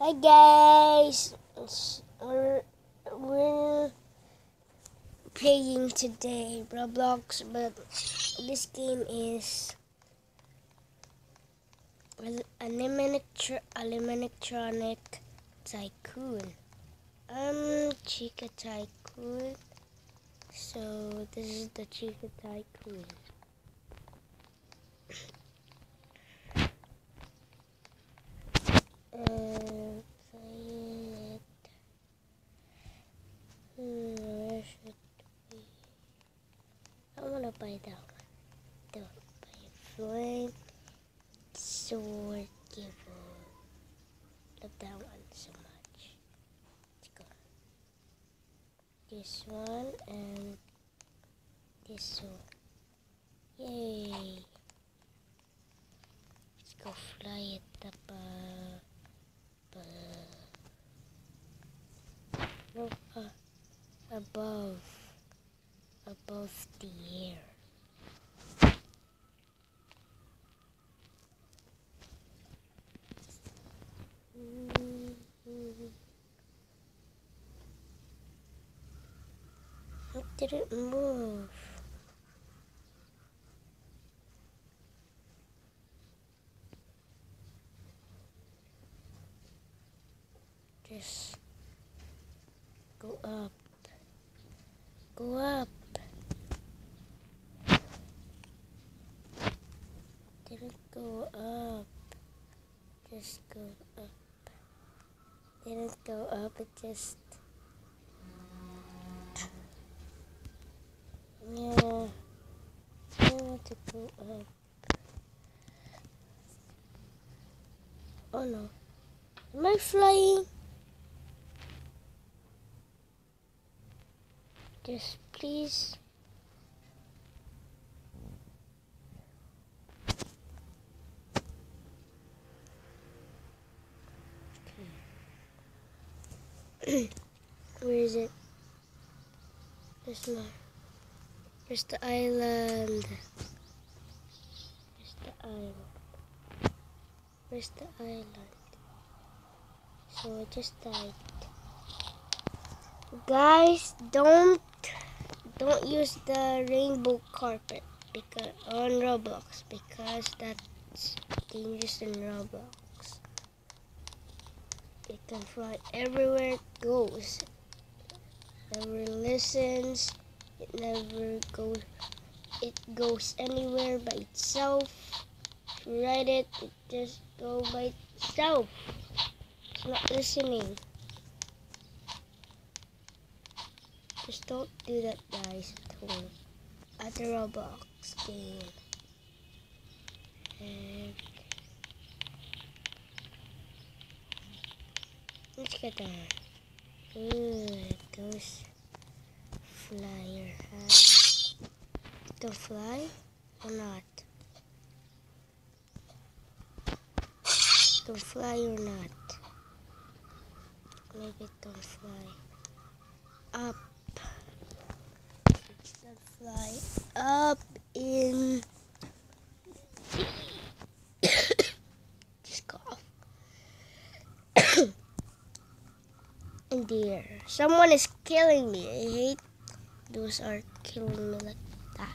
Hi guys, we're playing today Roblox, but this game is Animatronic Tycoon. I'm Chica Tycoon, so this is the Chica Tycoon. Play it. Where should we? I wanna buy that one. The flame sword giver. Love that one so much. Let's go. This one and this one. Yay! Let's go fly it up. No, above the air. How did it move? Just go up. Go up. Didn't go up. Just go up. Didn't go up, it just... Yeah. I want to go up. Oh no. Am I flying? Just please. Okay. Where is it? There's more. There's the island. Where's the island? Where's the island? So I just died. Guys, don't use the rainbow carpet because on Roblox, because that's dangerous in Roblox. It can fly everywhere it goes. Never listens. It never goes. It goes anywhere by itself. If you ride it, it just goes by itself. It's not listening. Just don't do that, guys, at home. At the Roblox game. And let's get that. Good. Goes flyer. Don't fly or not? Don't fly or not? Maybe it don't fly. Up. Don't fly up in. Just cough. In the air. Someone is killing me. I hate those are killing me like that.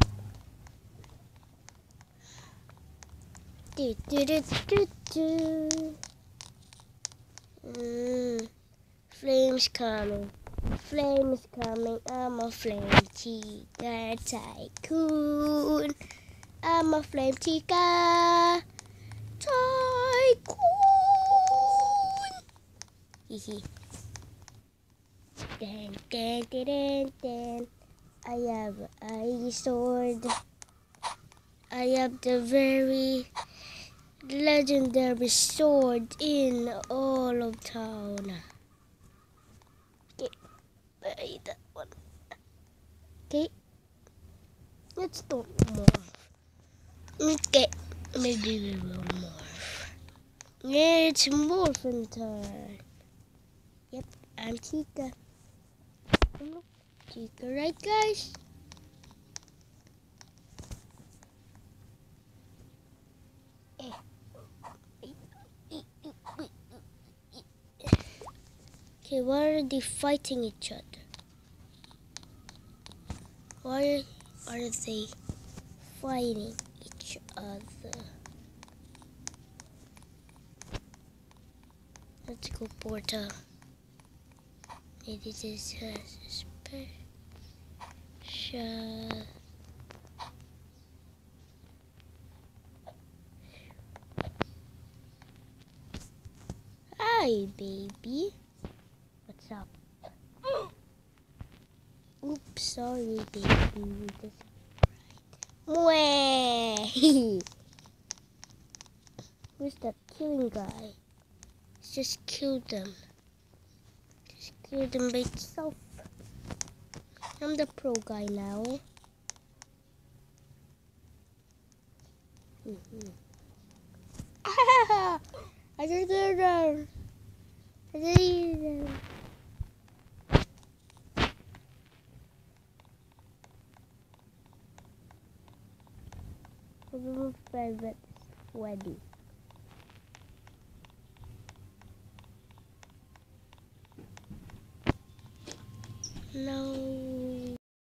Flames coming. Flames coming. I'm a flame chica tycoon. I'm a flame chica tycoon. Hehe. Dan, dan, dan, dan, dan. I have a sword. I have the very legendary sword in all of town. Okay, buy that one. Okay, let's don't morph. Okay, maybe we will morph. It's morphin' time. Yep, I'm Chica. Chica, right, guys? Okay, why are they fighting each other? Why are they fighting each other? Let's go Porta. Maybe this has a special. Hi, baby. What's up? Oops, sorry, baby. Mwah! Who's that killing guy? Just kill them. Just kill them by itself. I'm the pro guy now. I just killed them. I just killed them. Remove private wedding. No.